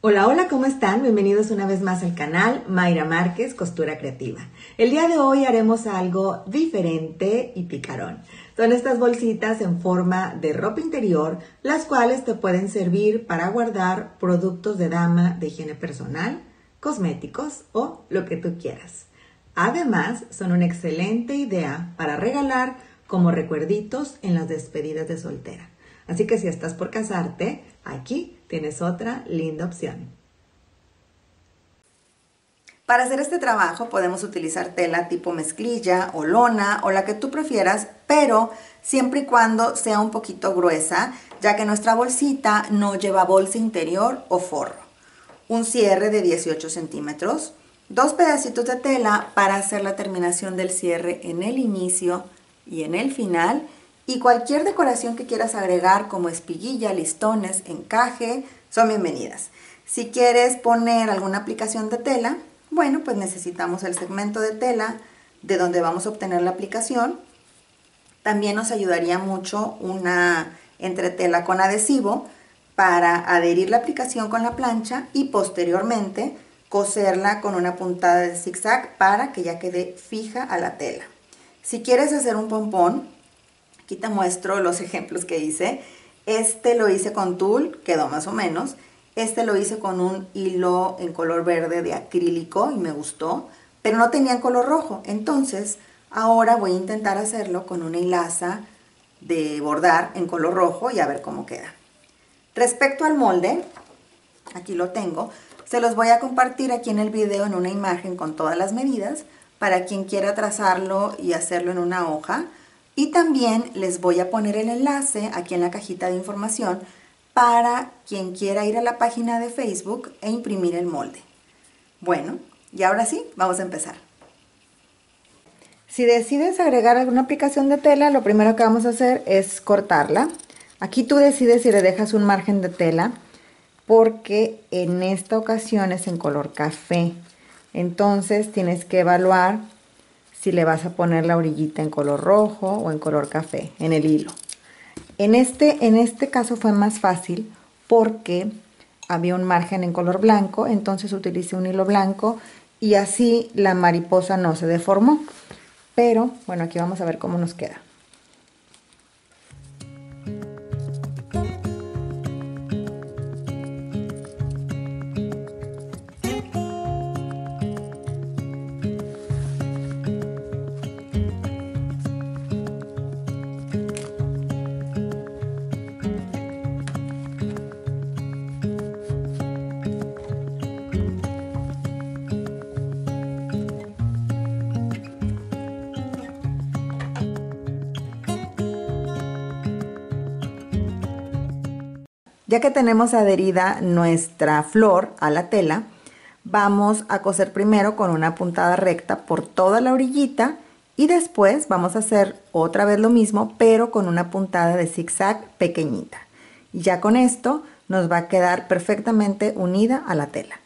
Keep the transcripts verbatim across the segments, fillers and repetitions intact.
Hola, hola, ¿cómo están? Bienvenidos una vez más al canal Mayra Márquez, Costura Creativa. El día de hoy haremos algo diferente y picarón. Son estas bolsitas en forma de ropa interior, las cuales te pueden servir para guardar productos de dama de higiene personal, cosméticos o lo que tú quieras. Además, son una excelente idea para regalar como recuerditos en las despedidas de soltera. Así que si estás por casarte, aquí tienes otra linda opción. Para hacer este trabajo podemos utilizar tela tipo mezclilla o lona o la que tú prefieras, pero siempre y cuando sea un poquito gruesa, ya que nuestra bolsita no lleva bolsa interior o forro. Un cierre de dieciocho centímetros, dos pedacitos de tela para hacer la terminación del cierre en el inicio y en el final, y cualquier decoración que quieras agregar como espiguilla, listones, encaje, son bienvenidas. Si quieres poner alguna aplicación de tela, bueno, pues necesitamos el segmento de tela de donde vamos a obtener la aplicación. También nos ayudaría mucho una entretela con adhesivo para adherir la aplicación con la plancha y posteriormente coserla con una puntada de zigzag para que ya quede fija a la tela. Si quieres hacer un pompón, aquí te muestro los ejemplos que hice. Este lo hice con tul, quedó más o menos. Este lo hice con un hilo en color verde de acrílico y me gustó, pero no tenía en color rojo. Entonces, ahora voy a intentar hacerlo con una hilaza de bordar en color rojo y a ver cómo queda. Respecto al molde, aquí lo tengo. Se los voy a compartir aquí en el video en una imagen con todas las medidas para quien quiera trazarlo y hacerlo en una hoja. Y también les voy a poner el enlace aquí en la cajita de información para quien quiera ir a la página de Facebook e imprimir el molde. Bueno, y ahora sí, vamos a empezar. Si decides agregar alguna aplicación de tela, lo primero que vamos a hacer es cortarla. Aquí tú decides si le dejas un margen de tela, porque en esta ocasión es en color café. Entonces tienes que evaluar si le vas a poner la orillita en color rojo o en color café, en el hilo. En este, en este caso fue más fácil porque había un margen en color blanco, entonces utilicé un hilo blanco y así la mariposa no se deformó. Pero bueno, aquí vamos a ver cómo nos queda. Ya que tenemos adherida nuestra flor a la tela, vamos a coser primero con una puntada recta por toda la orillita y después vamos a hacer otra vez lo mismo, pero con una puntada de zigzag pequeñita. Y ya con esto nos va a quedar perfectamente unida a la tela.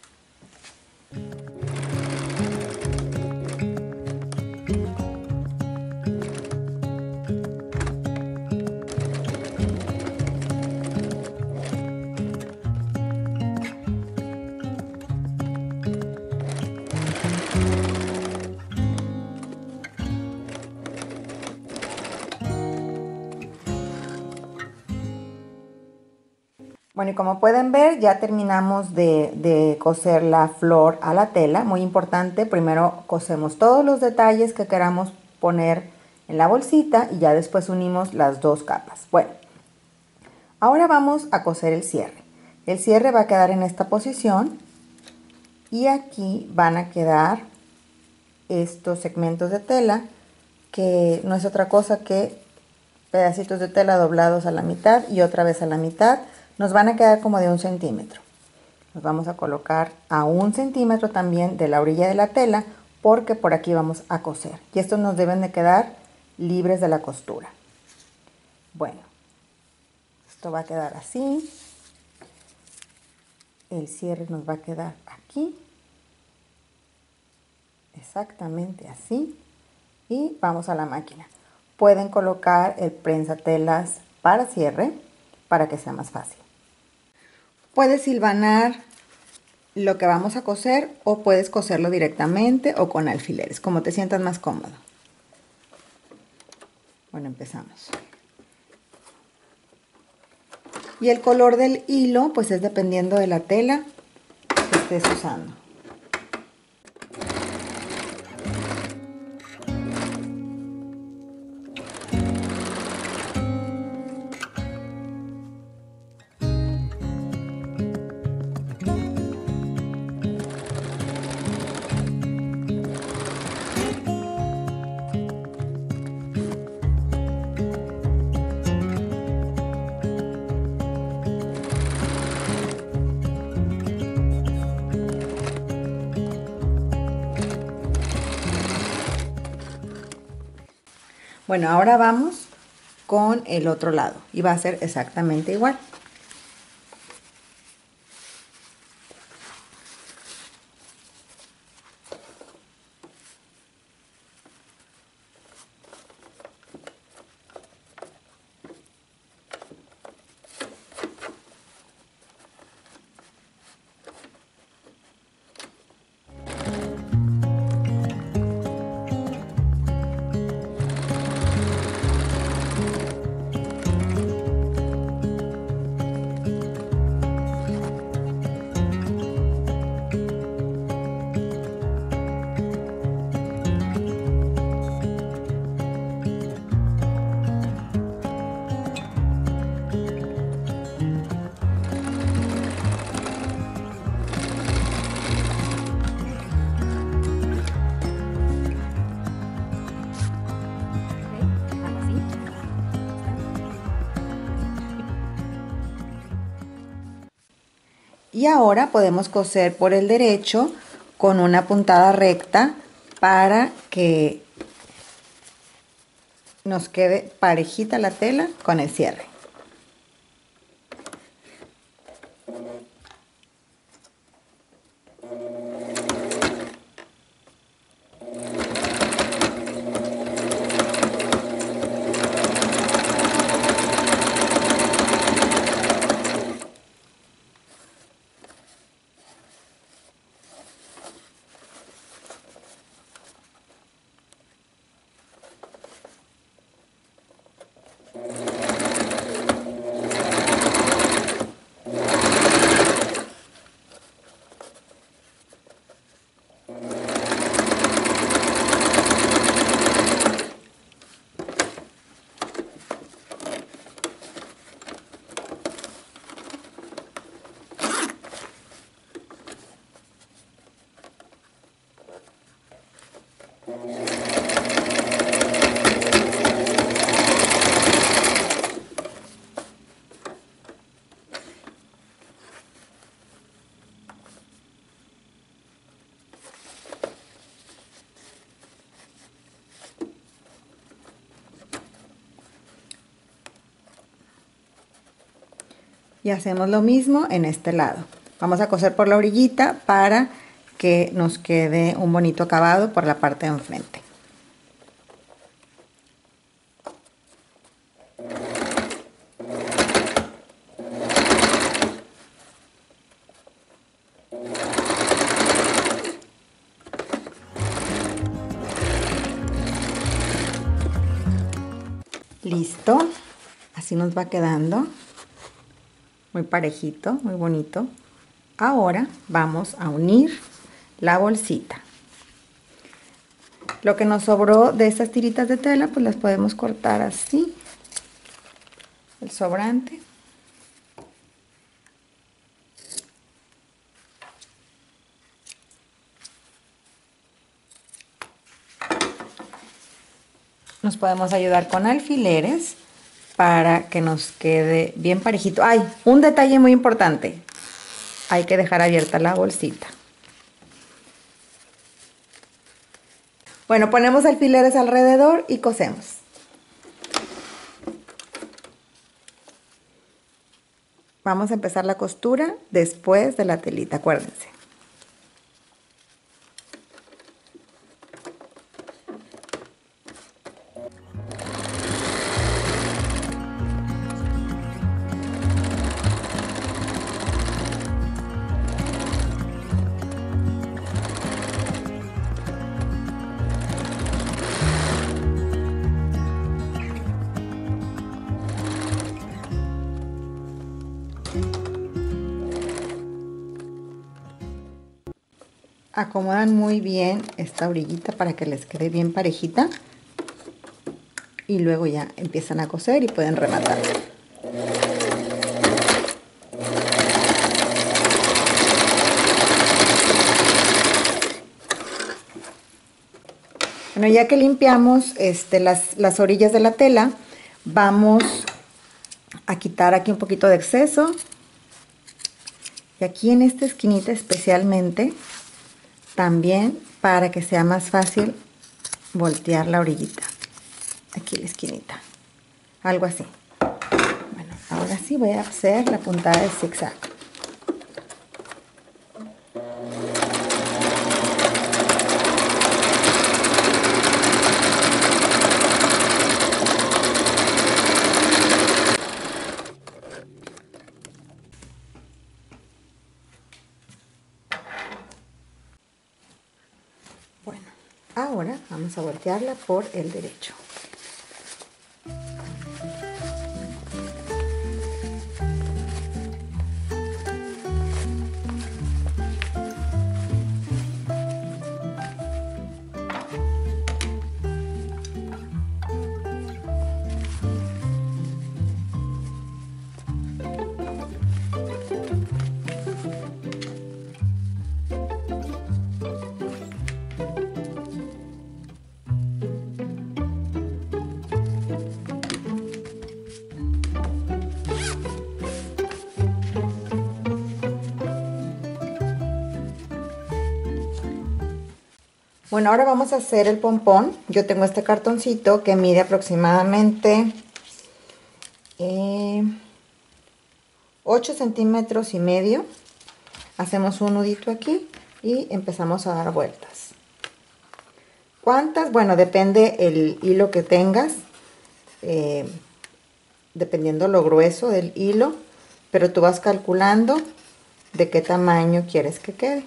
Bueno, y como pueden ver, ya terminamos de, de coser la flor a la tela. Muy importante, primero cosemos todos los detalles que queramos poner en la bolsita y ya después unimos las dos capas. Bueno, ahora vamos a coser el cierre. El cierre va a quedar en esta posición y aquí van a quedar estos segmentos de tela, que no es otra cosa que pedacitos de tela doblados a la mitad y otra vez a la mitad. Nos van a quedar como de un centímetro. Nos vamos a colocar a un centímetro también de la orilla de la tela, porque por aquí vamos a coser. Y estos nos deben de quedar libres de la costura. Bueno, esto va a quedar así. El cierre nos va a quedar aquí. Exactamente así. Y vamos a la máquina. Pueden colocar el prensatelas para cierre para que sea más fácil. Puedes hilvanar lo que vamos a coser, o puedes coserlo directamente o con alfileres, como te sientas más cómodo. Bueno, empezamos. Y el color del hilo, pues es dependiendo de la tela que estés usando. Bueno, ahora vamos con el otro lado y va a ser exactamente igual. Y ahora podemos coser por el derecho con una puntada recta para que nos quede parejita la tela con el cierre. Y hacemos lo mismo en este lado. Vamos a coser por la orillita para que nos quede un bonito acabado por la parte de enfrente. Listo, así nos va quedando. Muy parejito, muy bonito. Ahora vamos a unir la bolsita. Lo que nos sobró de estas tiritas de tela, pues las podemos cortar así, el sobrante. Nos podemos ayudar con alfileres para que nos quede bien parejito. ¡Ay! Un detalle muy importante. Hay que dejar abierta la bolsita. Bueno, ponemos alfileres alrededor y cosemos. Vamos a empezar la costura después de la telita, acuérdense. acomodan muy bien esta orillita para que les quede bien parejita. Y luego ya empiezan a coser y pueden rematar. Bueno, ya que limpiamos este, las, las orillas de la tela, vamos a quitar aquí un poquito de exceso. Y aquí en esta esquinita especialmente, también para que sea más fácil voltear la orillita. Aquí la esquinita, algo así. Bueno, ahora sí voy a hacer la puntada de zigzag. Bueno, ahora vamos a voltearla por el derecho. Bueno, ahora vamos a hacer el pompón. Yo tengo este cartoncito que mide aproximadamente eh, ocho centímetros y medio. Hacemos un nudito aquí y empezamos a dar vueltas. ¿Cuántas? Bueno, depende el hilo que tengas, eh, dependiendo lo grueso del hilo, pero tú vas calculando de qué tamaño quieres que quede.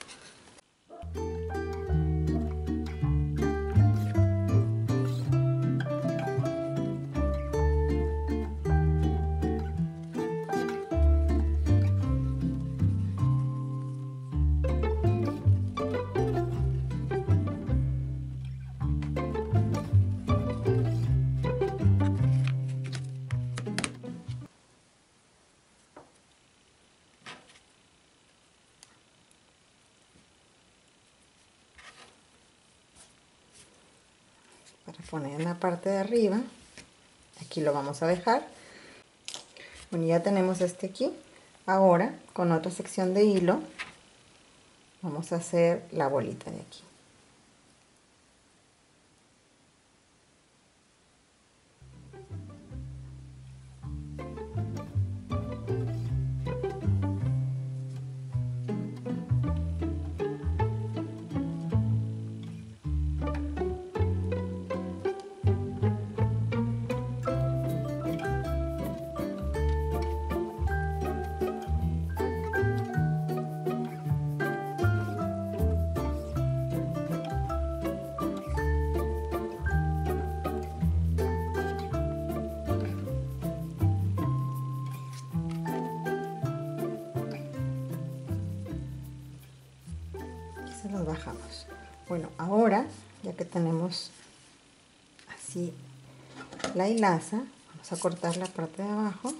Para poner en la parte de arriba, aquí lo vamos a dejar. Bueno, ya tenemos este aquí. Ahora, con otra sección de hilo, vamos a hacer la bolita de aquí. Se los bajamos. Bueno, ahora ya que tenemos así la hilaza, vamos a cortar la parte de abajo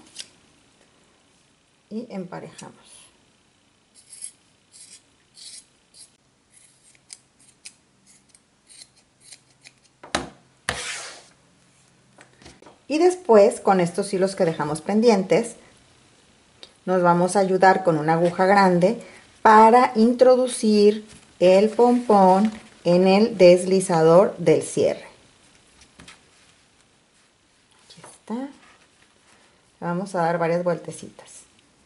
y emparejamos. Y después, con estos hilos que dejamos pendientes, nos vamos a ayudar con una aguja grande para introducir el pompón en el deslizador del cierre. Aquí está. Vamos a dar varias vueltecitas.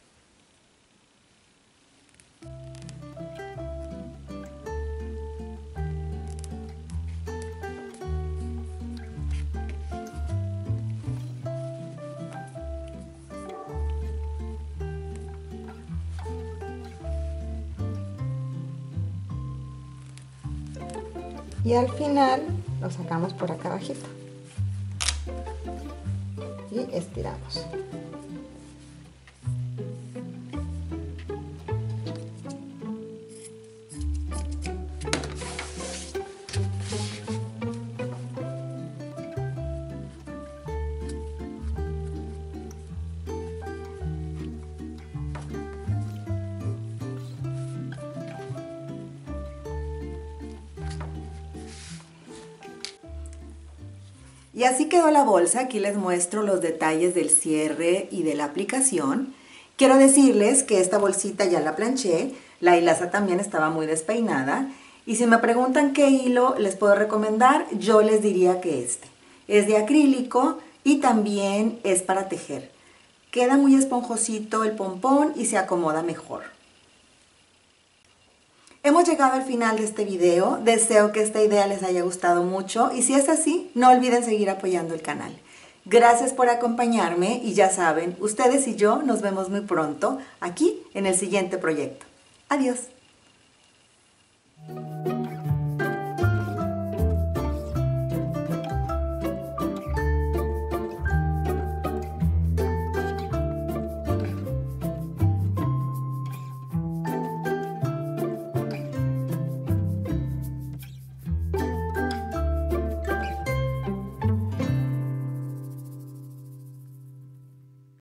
Y al final lo sacamos por acá abajito y estiramos. Y así quedó la bolsa. Aquí les muestro los detalles del cierre y de la aplicación. Quiero decirles que esta bolsita ya la planché, la hilaza también estaba muy despeinada. Y si me preguntan qué hilo les puedo recomendar, yo les diría que este. Es de acrílico y también es para tejer. Queda muy esponjosito el pompón y se acomoda mejor. Hemos llegado al final de este video. Deseo que esta idea les haya gustado mucho y si es así, no olviden seguir apoyando el canal. Gracias por acompañarme y ya saben, ustedes y yo nos vemos muy pronto aquí en el siguiente proyecto. Adiós.